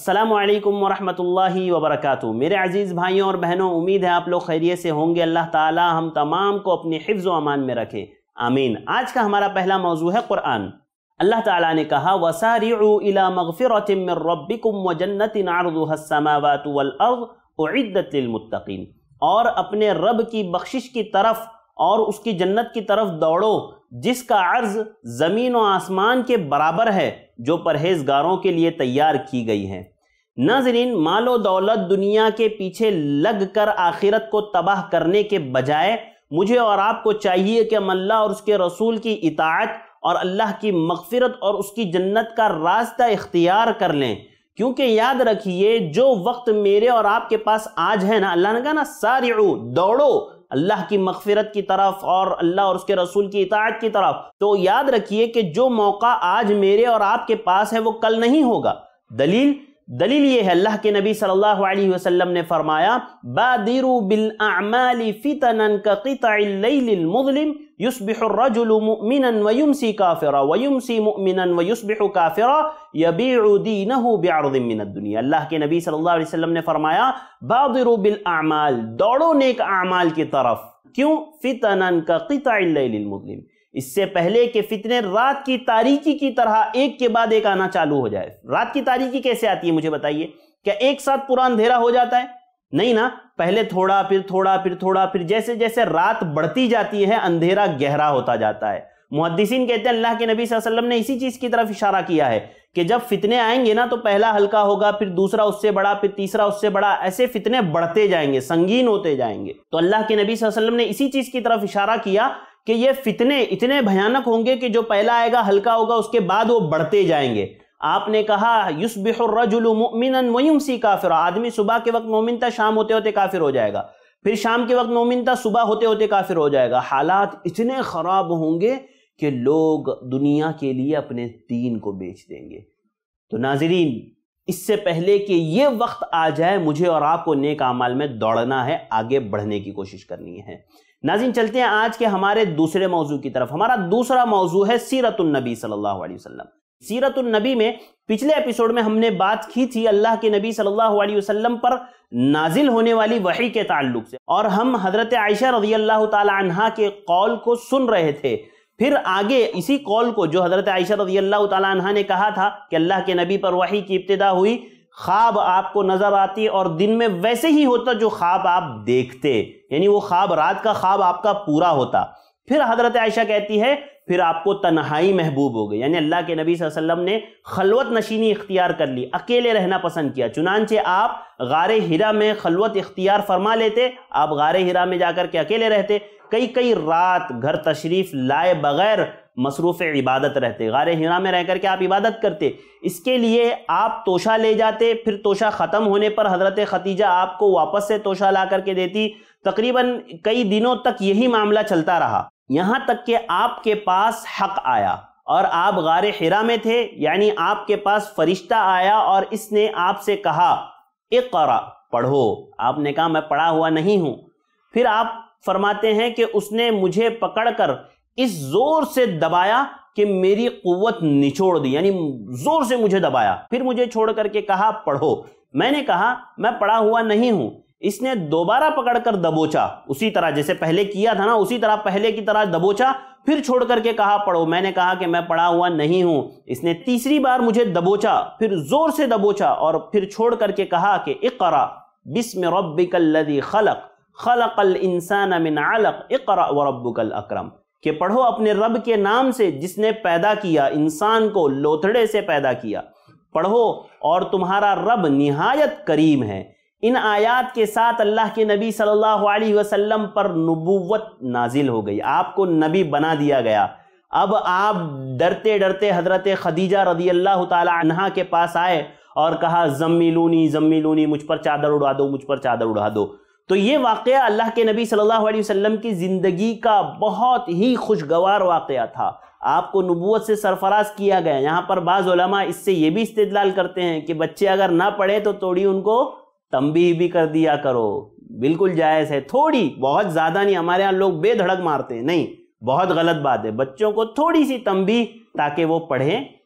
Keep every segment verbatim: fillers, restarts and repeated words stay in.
अस्सलामु अलैकुम वरहमतुल्लाहि वबरकातुहू। मेरे अजीज़ भाइयों और बहनों, उम्मीद है आप लोग खैरियत से होंगे। अल्लाह ताला हम तमाम को अपनी हिफ्ज़ व अमान में रखे, आमीन। आज का हमारा पहला मौजू है कुरान। अल्लाह ताला ने कहा, वसारिउ इला मग़फ़िरतिम मिर रब्बिकुम व जन्नतिन अर्दुहस समावातु वल अर्ज़ उइद्दत लिल मुत्तक़ीन। और अपने रब की बख्शिश की तरफ और उसकी जन्नत की तरफ दौड़ो जिसका अर्ज ज़मीन व आसमान के बराबर है, जो परहेजगारों के लिए तैयार की गई है। नाज़रीन, मालो दौलत दुनिया के पीछे लग कर आखिरत को तबाह करने के बजाय मुझे और आपको चाहिए कि हम अल्लाह और उसके रसूल की इताअत और अल्लाह की मग़फ़िरत और उसकी जन्नत का रास्ता इख्तियार कर लें। क्योंकि याद रखिए, जो वक्त मेरे और आपके पास आज है ना, अल्लाह ने कहा ना, सारिउ, दौड़ो अल्लाह की मग़फ़िरत की तरफ और अल्लाह और उसके रसूल की इताअत की तरफ। तो याद रखिए कि जो मौका आज मेरे और आपके पास है वो कल नहीं होगा। दलील दलील ये है, अल्लाह के नबी सल्लल्लाहु अलैहि वसल्लम ने फरमाया, बादिरू बिल अअमाली फितनन का क़ितइल लैलिल मुज़लिम युस्बिहु अर्रजुलु मुमिनन व युमसी काफ़िरा व युमसी मुमिनन व युस्बिहु काफ़िरा यबीउ दीनहु बिअर्दिन मिनद दुनिया। अल्लाह के नबी सल्लल्लाहु अलैहि वसल्लम ने फरमाया, बादिरू बिल अअमाल, दौड़ो नेक अमाल की तरफ। क्यों? फितनन का क़ितइल लैलिल मुज़लिम, इससे पहले कि फितने रात की तारीकी की तरह एक के बाद एक आना चालू हो जाए। रात की तारीकी कैसे आती है मुझे बताइए? क्या एक साथ पूरा अंधेरा हो जाता है? नहीं ना, पहले थोड़ा फिर थोड़ा फिर थोड़ा, फिर जैसे जैसे रात बढ़ती जाती है अंधेरा गहरा होता जाता है। मुहद्दिसीन कहते हैं, अल्लाह के नबी सल्लल्लाहु अलैहि वसल्लम ने इसी चीज की तरफ इशारा किया है कि जब फितने आएंगे ना, तो पहला हल्का होगा, फिर दूसरा उससे बड़ा, फिर तीसरा उससे बड़ा, ऐसे फितने बढ़ते जाएंगे, संगीन होते जाएंगे। तो अल्लाह के नबी सल्लल्लाहु अलैहि वसल्लम ने इसी चीज की तरफ इशारा किया कि ये फितने इतने भयानक होंगे कि जो पहला आएगा हल्का होगा, उसके बाद वो बढ़ते जाएंगे। आपने कहा, युस्बिहु अर्रजुलु मुमिनन व युमसी काफ़िरा, आदमी सुबह के वक्त मोमिन था, शाम होते होते काफिर हो जाएगा। फिर शाम के वक्त मोमिन था, सुबह होते होते काफिर हो जाएगा। हालात इतने खराब होंगे कि लोग दुनिया के लिए अपने दीन को बेच देंगे। तो नाज़रीन, इससे पहले कि ये वक्त आ जाए, मुझे और आपको नेक अमाल में दौड़ना है, आगे बढ़ने की कोशिश करनी है। नाज़रीन, चलते हैं आज के हमारे दूसरे मौजू की तरफ। हमारा दूसरा मौजू है सीरतुन नबी सल्लल्लाहु अलैहि वसल्लम। सीरतुन नबी में पिछले एपिसोड में हमने बात की थी अल्लाह के नबी सल्लल्लाहु अलैहि वसल्लम पर नाजिल होने वाली वही के ताल्लुक से, और हम हजरत आयशा रज़ियल्लाहु ताला अन्हा के कौल को सुन रहे थे। फिर आगे इसी कौल को, जो हजरत आयशा रज़ियल्लाहु ताला अन्हा ने कहा था कि अल्लाह के नबी पर वही की इब्तिदा हुई, ख्वाब आपको नजर आती और दिन में वैसे ही होता जो ख्वाब आप देखते, यानी वो ख्वाब, रात का ख्वाब आपका पूरा होता। फिर हजरत आयशा कहती है, फिर आपको तन्हाई महबूब हो गई, यानी अल्लाह के नबी सल्लल्लाहु अलैहि वसल्लम ने खलवत नशीनी इख्तियार कर ली, अकेले रहना पसंद किया। चुनांचे आप गारे हिरा में खलवत इख्तियार फरमा लेते, आप गारे हिरा में जाकर के अकेले रहते, कई कई रात घर तशरीफ लाए बगैर मसरूफ़ इबादत रहते, गारे हिरा में रह करके आप इबादत करते। इसके लिए आप तोशा ले जाते, फिर तोशा ख़त्म होने पर हज़रत खतीजा आपको वापस से तोशा ला करके देती। तकरीबन कई दिनों तक यही मामला चलता रहा, यहाँ तक कि आपके पास हक़ आया और आप गारे हिरा में थे, यानी आपके पास फरिश्ता आया और इसने आपसे कहा, इक़रा, पढ़ो। आपने कहा, मैं पढ़ा हुआ नहीं हूँ। फिर आप फरमाते हैं कि उसने मुझे पकड़कर इस जोर से दबाया कि मेरी कुव्वत निचोड़ दी, यानी जोर से मुझे दबाया, फिर मुझे छोड़ करके कहा, पढ़ो। मैंने कहा, मैं पढ़ा हुआ नहीं हूं। इसने दोबारा पकड़कर दबोचा, उसी तरह जैसे पहले किया था ना, उसी तरह पहले की तरह दबोचा, फिर छोड़ करके कहा, पढ़ो। मैंने कहा कि मैं पढ़ा हुआ नहीं हूं। इसने तीसरी बार मुझे दबोचा, फिर जोर से दबोचा और फिर छोड़ करके कहा कि इक़रा बिस्मि रब्बिकल्लज़ी खलक़ खलक़ल इंसान मिन अलक़ इक़रा व रब्बुकल अकरम, कि पढ़ो अपने रब के नाम से जिसने पैदा किया, इंसान को लोथड़े से पैदा किया, पढ़ो और तुम्हारा रब निहायत करीम है। इन आयात के साथ अल्लाह के नबी सल्लल्लाहु अलैहि वसल्लम पर नबुव्वत नाजिल हो गई, आपको नबी बना दिया गया। अब आप डरते डरते हजरत खदीजा रज़ियल्लाहु ताला अन्हा के पास आए और कहा, ज़म्मिलूनी ज़म्मिलूनी, मुझ पर चादर उड़ा दो, मुझ पर चादर उड़ा दो। तो ये वाक़या अल्लाह के नबी सल्लल्लाहु अलैहि वसल्लम की ज़िंदगी का बहुत ही खुशगवार वाक़या था। आपको नबूवत से सरफराज किया गया। यहाँ पर बाज़ उलमा इससे ये भी इस्तिदलाल करते हैं कि बच्चे अगर ना पढ़े तो थोड़ी उनको तंबीह भी कर दिया करो, बिल्कुल जायज़ है, थोड़ी, बहुत ज़्यादा नहीं। हमारे यहाँ लोग बेधड़क मारते हैं, नहीं, बहुत गलत बात है। बच्चों को थोड़ी सी तंबीह, ताकि वो पढ़ें,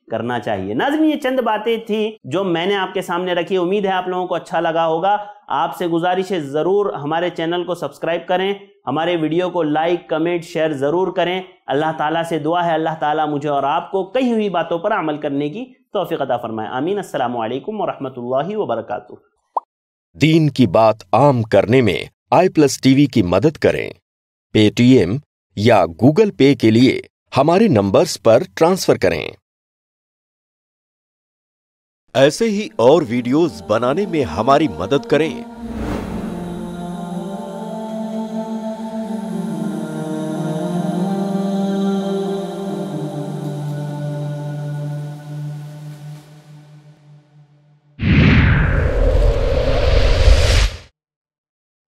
کرنا چاہیے۔ ناظرین، یہ چند باتیں تھیں جو میں نے آپ کے سامنے رکھی، امید ہے آپ لوگوں کو اچھا لگا ہوگا۔ آپ سے گزارش ہے ضرور ہمارے چینل کو سبسکرائب کریں، ہمارے ویڈیو کو لائک کمنٹ شیئر ضرور کریں۔ اللہ تعالیٰ سے دعا ہے اللہ تعالیٰ مجھے اور آپ کو کہی ہوئی باتوں پر عمل کرنے کی توفیق عطا فرمائے، آمین۔ السلام علیکم ورحمۃ اللہ وبرکاتہ۔ دین کی بات عام کرنے میں آئی پلس ٹی وی کی مدد کریں۔ پے ٹی ایم یا گوگل پے کے لیے ہمارے نمبرز پر ٹرانسفر کریں۔ ایسے ہی اور ویڈیوز بنانے میں ہماری مدد کریں۔